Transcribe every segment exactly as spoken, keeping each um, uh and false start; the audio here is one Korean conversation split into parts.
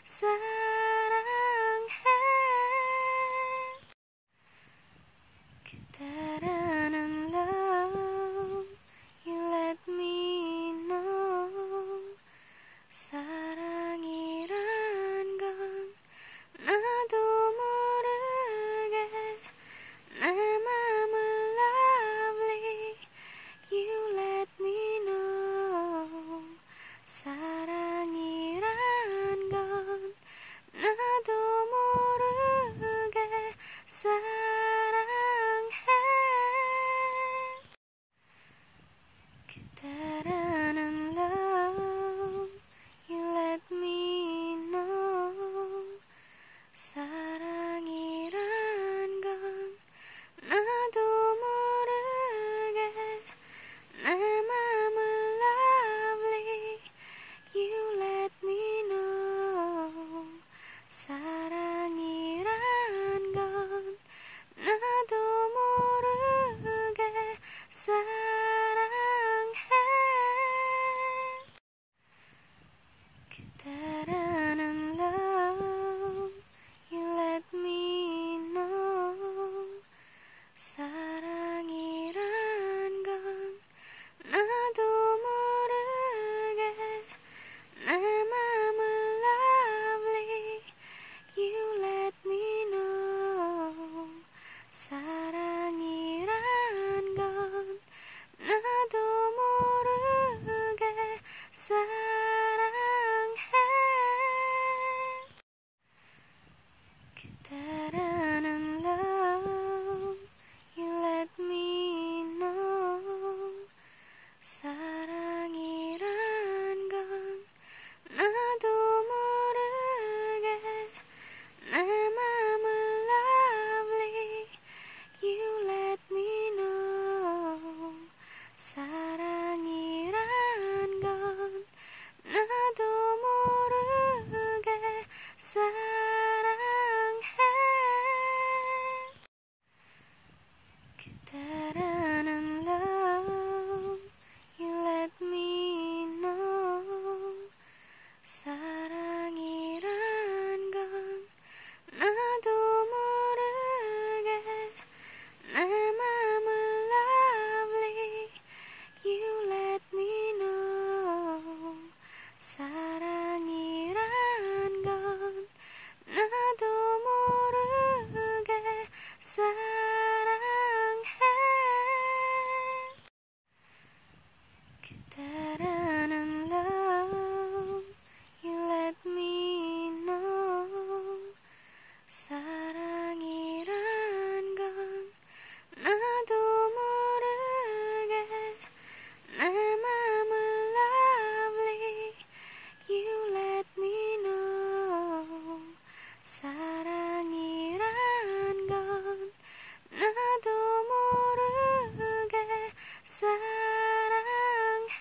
사랑해. 그대라는 love, you let me know. 사랑이란 건 나도 모르게 내 맘을 lovely, you let me know. 사랑이란 건 나도 모르게 사랑해. 그대라는 love, you let me know. 사랑이란 건 나도 모르게 내 맘을 lovely, you let me know. 사랑이란 건 나도 모르게 사랑해. 그대라는 love, you let me know. 사랑이란 건 나도 모르게 내 맘을 lovely, you let me know. 사랑이란 건 나도 모르게 사랑해. 그대라는 love, you let me know. 사랑이란 건 나도 모르게 내 맘을 lovely, you let me know. 사랑이란 건 나도 모르게 사랑해. 그대라는 love, you let me know. 사랑이란 건 나도 모르게 내 맘을 lovely, you let me know. 사랑이란 건 나도 모르게 사랑해. 그대라는 love, you let me know. 사랑이란 건 나도 모르게 내 맘을 lovely, you let me know. 사랑이란 건 나도 모르게 사랑해.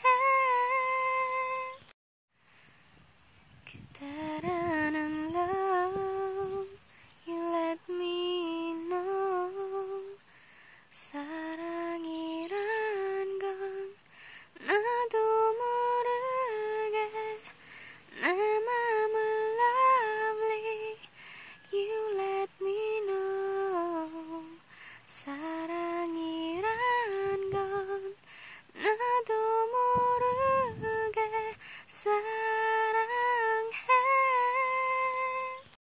그대라는 love, you let me know. 사랑이란 건 나도 모르게 내 맘을 lovely, you let me know. 사랑이란 건 나도 모르게 사랑해.